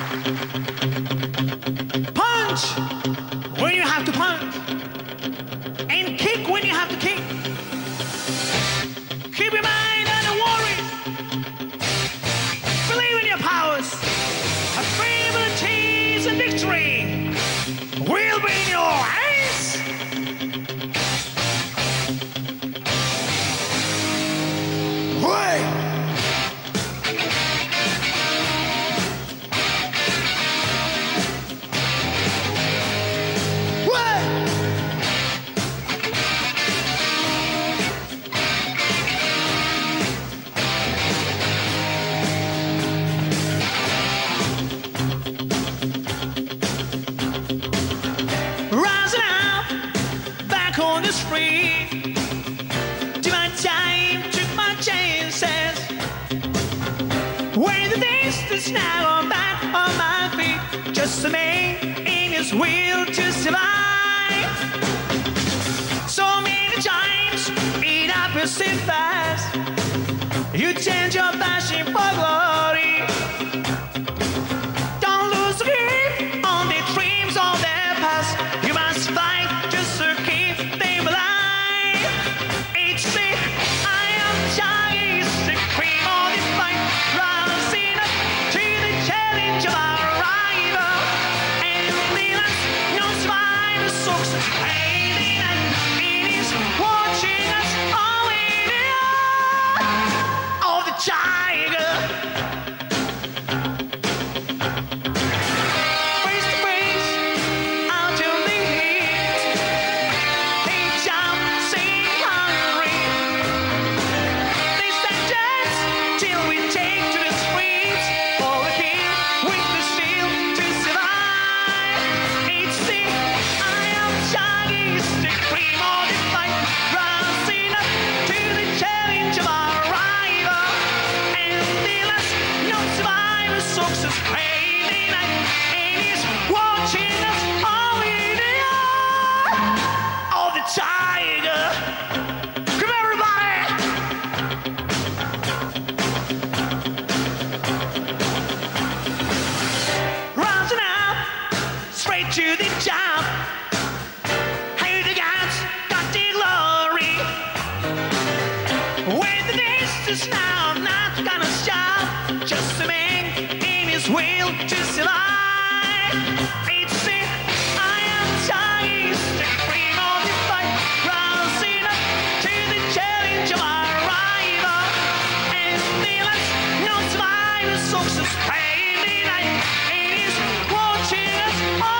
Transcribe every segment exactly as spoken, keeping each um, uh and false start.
Punch when you have to punch. And kick when you have to kick. Keep your mind on the worries. Believe in your powers. Abilities and victory will be in your hands. Wait. Free. Took my time, took my chances. When the distance now I'm back on my feet, just a man in his will to survive. So many times it happens so fast. You change your passion for glory. Don't lose the grip on the dreams of their past. You must fight just to keep them alive. To the job, hey, the guys got the glory. When the distance now, I'm not gonna stop. Just a man in his will to survive. It's it, I am tired, free on the fight, rising up to the challenge of our rival. And the last, no survivor, success, pain, and he's watching us all.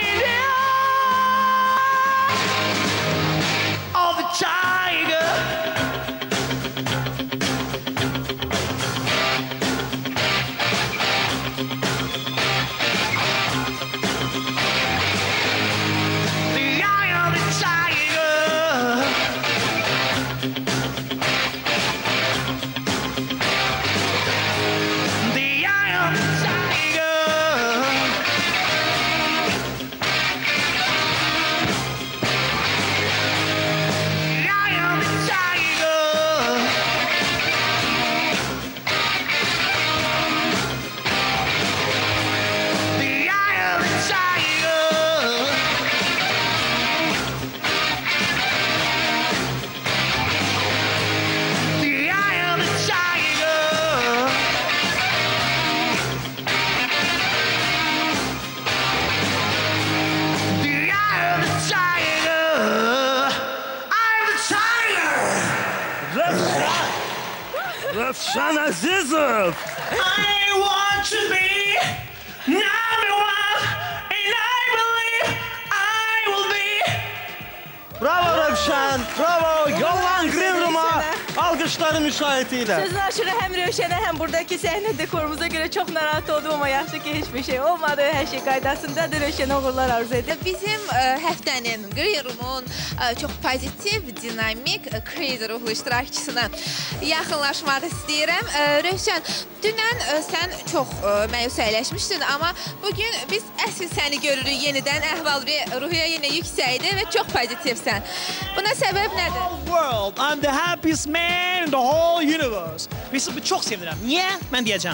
Rafşan Azizov. I want to be number one, and I believe I will be. Bravo Rafşan, bravo. Yollan Green Room'a alkışları müşahitiyle. Sözün aşırı hem Rövşen'e hem buradaki sahne dekorumuza göre çok narahat oldum ama yaxşı ki hiçbir şey olmadı. Her şey qaydasındadır. Rövşen'e uğurlar arzu edir. Bizim e, həftənin Green Room'un e, çox pozitiv, dinamik, e, crazy ruhlu iştirakçısına yaxınlaşmaq istəyirəm. E, Rövşən, dünən e, sən çox e, məyus əyləşmişdin, amma bugün biz əsl səni görürük yenidən, əhval və ruhiyyə yenə yüksəkdir və çox pozitivsən. Buna səbəb nədir? World, I'm the happiest man in the whole universe. Biz çok sevinirəm. Niye? Ben diyeceğim.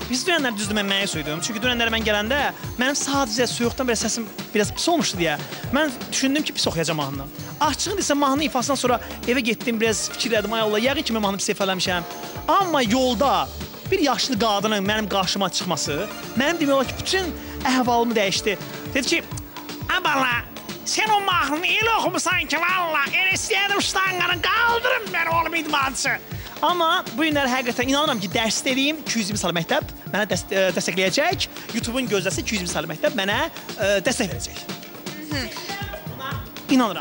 Biz dünənlər düzdür mən məyə söydüm. Çünki dünənlər mən gələndə mənim sadəcə soyuqdan belə səsim biraz pis olmuşdu deyə mən düşündüm ki, pis oxuyacağam mahnını. Açığın desə mahnının ifasından sonra evə getdim, biraz fikirlədim. Ay Allah, yəqin ki mən mahnını pis ifadələmişəm. Amma yolda bir yaşlı qadının mənim qarşıma çıxması mənim demək olar ki, bütün əhvalımı dəyişdi. Dedi ki, "Abala, sən o mahnını elə oxumusan ki, valla, elə istəyədim ştanqanı qaldırım mən oğlum idmançı." Amma bu günlər həqiqətən inanıram ki, dərsləriyim iki yüz yirmi saylı məktəb mənə dəst dəstəkləyəcək. YouTube-un gözləsi iki yüz yirmi saylı məktəb mənə ə, dəstək verəcək. Buna inanıram.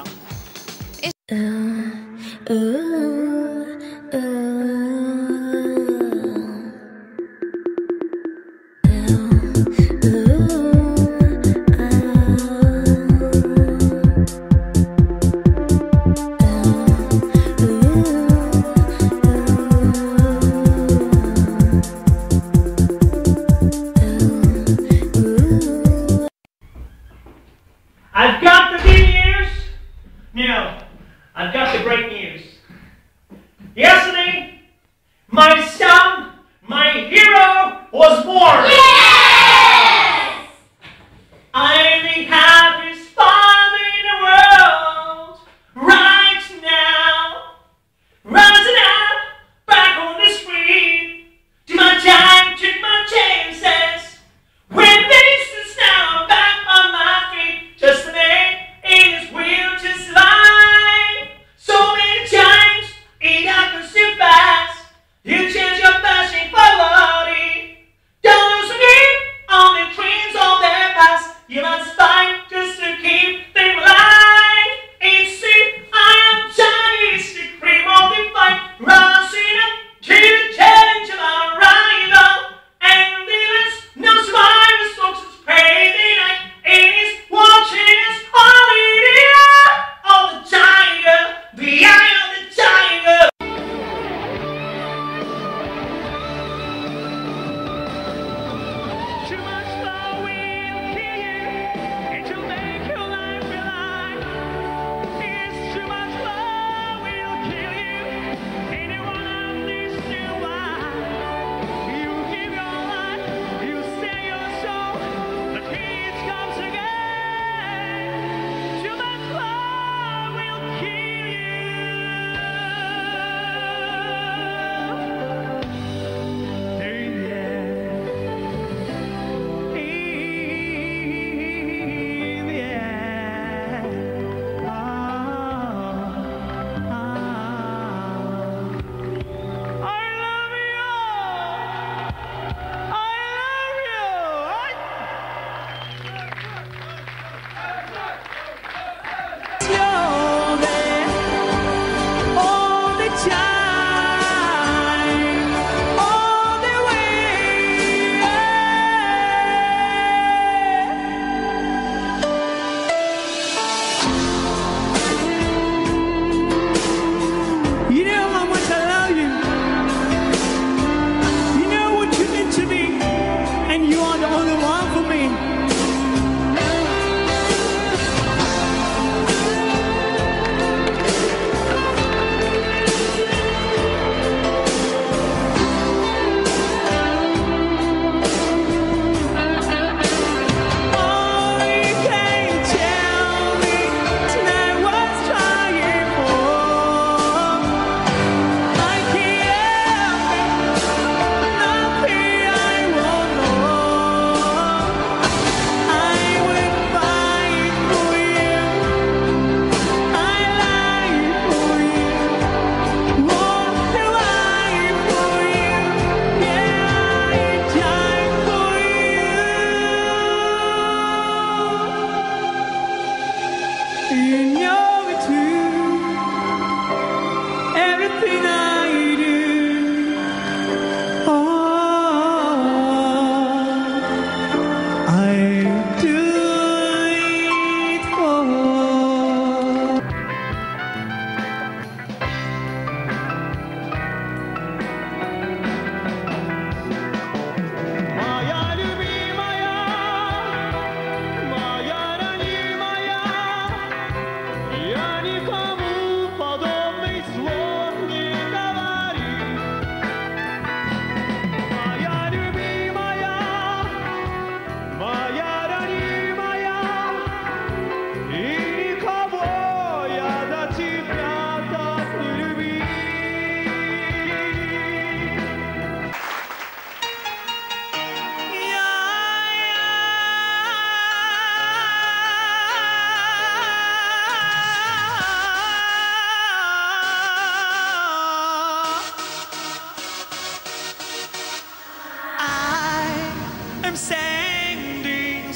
I've got the good news. No, I've got the great news. Yesterday, my son, my hero, was born. Yes! I'm the happiest father in the world right now. Rising up, back on the street. Do my time, took my chances. When things is now back on my feet. Just a man in his wheel to slide. So many times it happens too fast. You change your passion for glory. Don't lose sleep on the dreams of the past. You must fight just to keep them alive. It's it, I am Chinese, the cream of the fight. Rising up to the change of our rival. And the last no survivors, folks, it's crazy night. It is watching us all in the eye of the tiger, the eye of the tiger. Too much love will kill you, and to make your life alive. It's too much love will kill you, and you wanna understand why. You give your life, you sell your soul, but it comes again. Too much love will kill you. You know how much I love you. You know what you mean to me, and you are the only one for me. Oh, you can't tell me tonight what's trying for. I can't help it, nothing I won't know.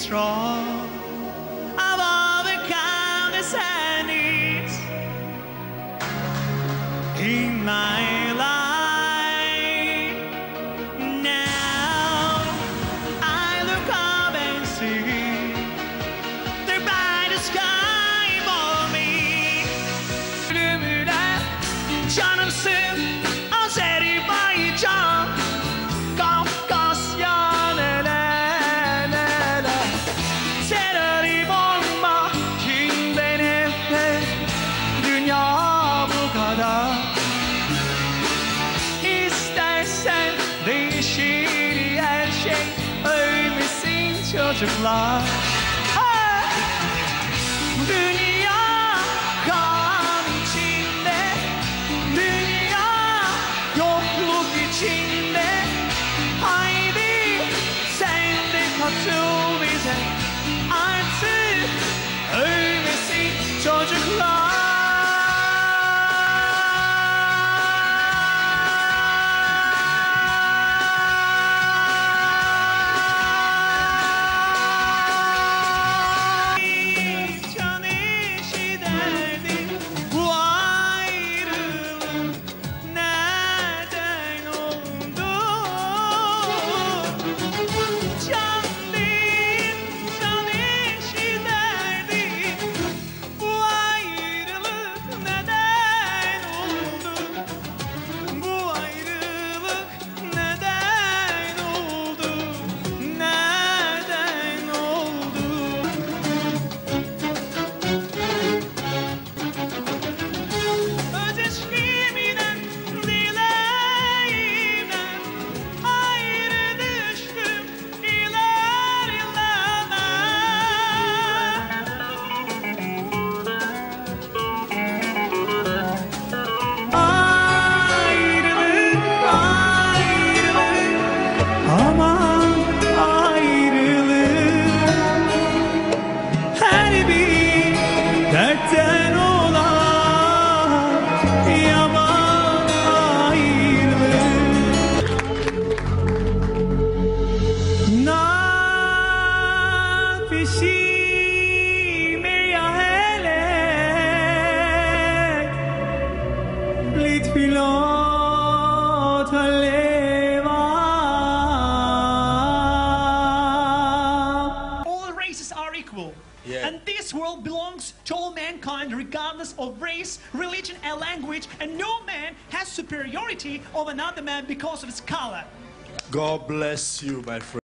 strong. I've overcome the sadness in my life. Now I look up and see the brightest sky for me. Canımsın Azerbaycan, Kafkasya nelelele. Terörü bomba kimde nefret, dünya bu kadar. İstersen değişir her şey, ölmesin çocuklar. Ah! Dünya kan içinde, dünya yokluk içinde. Haydi sen de katıl bize, artık ölmesin çocuklar. Can eşi derdi bu ayrılık neden oldu? Can değil, can eşi derdi bu ayrılık neden oldu? Bu ayrılık neden oldu? Neden oldu? Öz eşkimden, dileğimden ayrı düştüm iler Ayrılık, ayrılık, aman ayrılık. Her bir dertten olan yaman ayrılık. Nafişim ya helek, litfilot haleva. All races are equal. Yeah. And this world belongs to all mankind regardless of race, religion, and language, and no man has superiority over another man because of his color. God bless you, my friend.